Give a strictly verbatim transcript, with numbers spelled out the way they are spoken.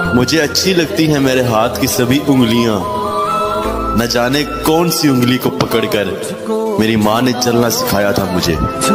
मुझे अच्छी लगती हैं मेरे हाथ की सभी उंगलियां, न जाने कौन सी उंगली को पकड़कर मेरी माँ ने चलना सिखाया था मुझे।